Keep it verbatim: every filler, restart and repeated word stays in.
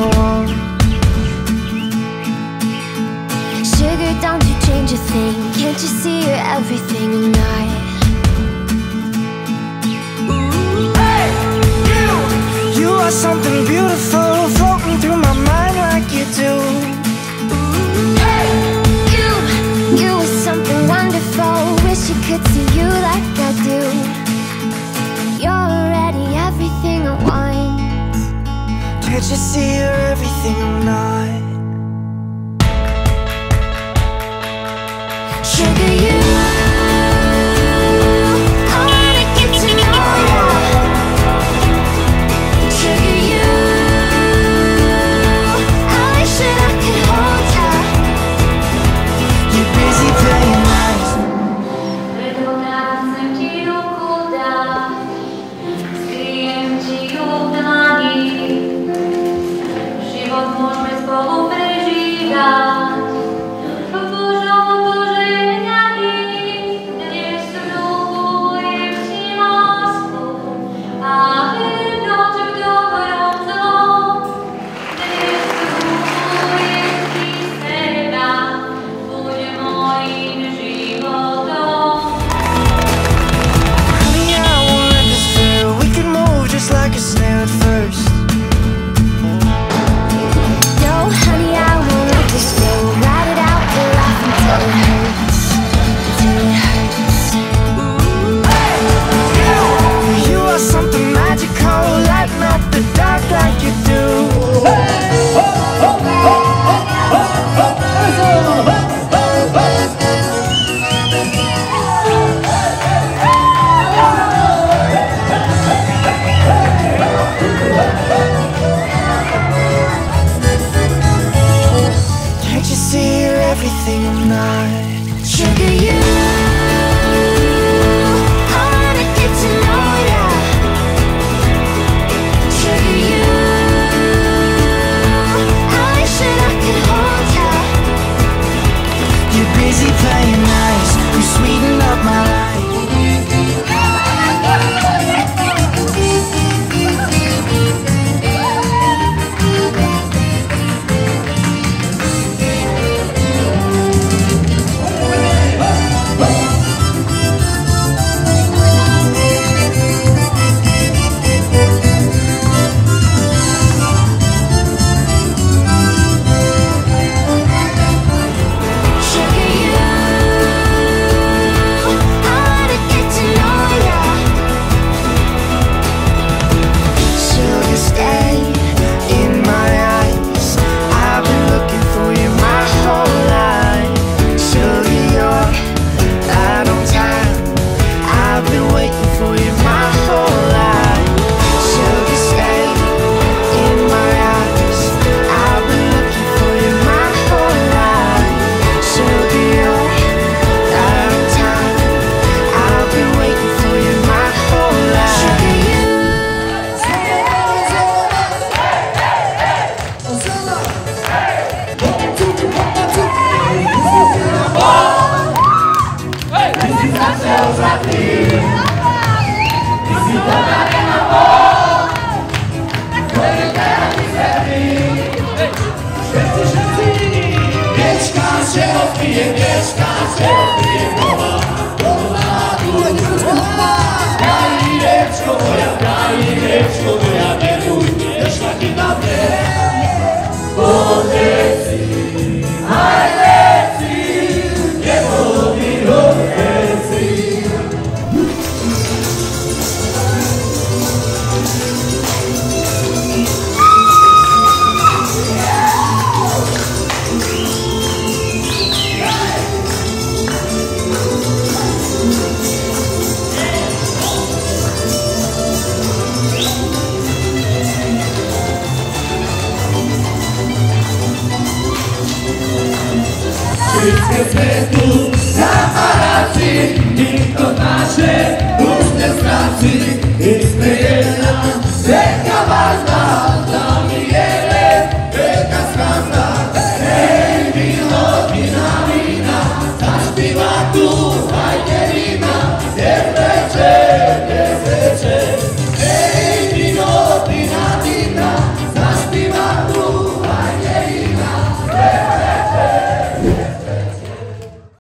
I want. Sugar, don't you change a thing. Can't you see you're everything I'm not? Hey, you! You are something beautiful, floating through my mind like you do. Hey, you! You are something wonderful. Wish you could see you like I do. You're already everything I want. Can't you see you're everything I'm not? Sugar, you, I wanna get to know ya. Sugar, you, I wish that I could hold ya. You're busy playing nice. Wydobrałem ci ruchu dać, skryję ci ją w dłoni. Żywot możemy spolu przeżywać. Like a snail at first. No, honey, I won't let this go. Ride it out, we'll laugh until it hurts. Until it hurts. Hey, you, you are something magical, lighting up the dark like you do. Hey, oh, oh, oh, oh, oh, oh, oh. Can't you see you're everything I'm not? Sugar, you, I wanna get to know ya. Sugar, you, I wish that I could hold ya. You're busy playing nice, you sweeten up my life. Wszystkie sme tu na paracji, nikt to nasze